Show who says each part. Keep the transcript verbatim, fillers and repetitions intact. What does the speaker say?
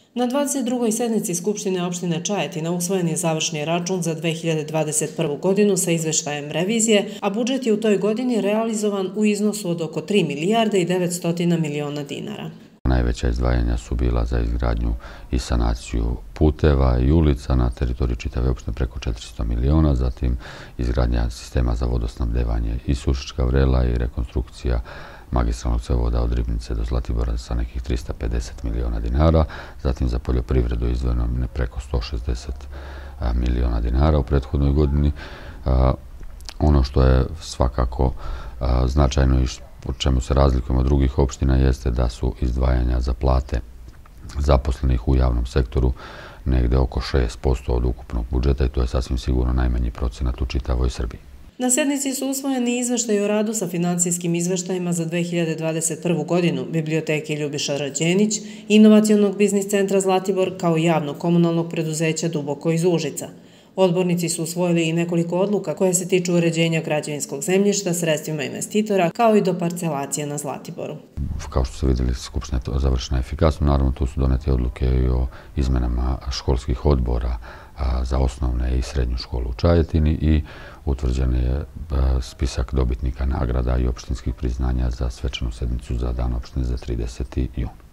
Speaker 1: Na dvadeset drugoj sednici Skupštine opštine Čajetina usvojen je završni račun za dve hiljade dvadeset prvu. godinu sa izveštajem revizije, a budžet je u toj godini realizovan u iznosu od oko tri milijarde i devetsto miliona dinara.
Speaker 2: Najveća izdvajanja su bila za izgradnju i sanaciju puteva i ulica na teritoriji čitave opštine preko četiristo miliona, zatim izgradnja sistema za vodosnabdevanje i Sušička Vrela i rekonstrukcija magistralnog cevovoda od Ribnice do Zlatibora sa nekih trista pedeset miliona dinara, zatim za poljoprivredu izdvojeno preko sto šezdeset miliona dinara u prethodnoj godini. Ono što je svakako značajno i po čemu se razlikujemo od drugih opština jeste da su izdvajanja za plate zaposlenih u javnom sektoru negde oko šest posto od ukupnog budžeta i to je sasvim sigurno najmanji procenat u čitavoj Srbiji.
Speaker 1: Na sednici su usvojeni izveštaji o radu sa finansijskim izveštajima za dve hiljade dvadeset prvu. godinu Biblioteke Ljubiša Rađenić, Inovacionog biznis centra Zlatibor kao i javnog komunalnog preduzeća Duboko iz Užica. Odbornici su usvojili i nekoliko odluka koje se tiču uređenja građevinskog zemljišta sredstvima investitora, kao i do parcelacije na Zlatiboru.
Speaker 2: Kao što ste vidjeli, Skupština je završena efikasno. Naravno, tu su donete odluke i o izmenama školskih odbora za osnovne i srednju školu u Čajetini i utvrđen je spisak dobitnika nagrada i opštinskih priznanja za svečanu sednicu za Dan opštine za trideseti jun.